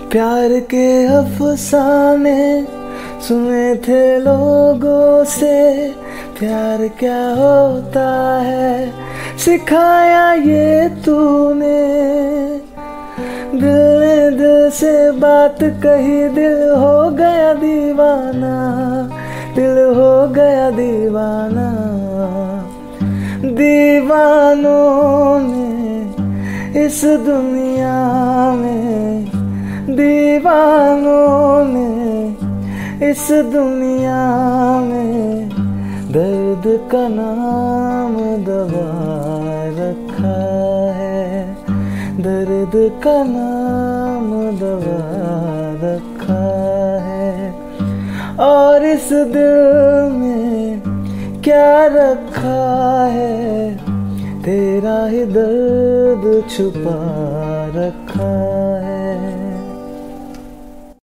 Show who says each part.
Speaker 1: प्यार के अफसाने सुने थे लोगों से, प्यार क्या होता है सिखाया ये तूने। दिल ने दिल से बात कही, दिल हो गया दीवाना, दिल हो गया दीवाना। दीवानों ने इस दुनिया में, दीवानों ने इस दुनिया में दर्द का नाम दवा रखा है, दर्द का नाम दवा रखा है। और इस दिल में क्या रखा है, तेरा ही दर्द छुपा रखा है।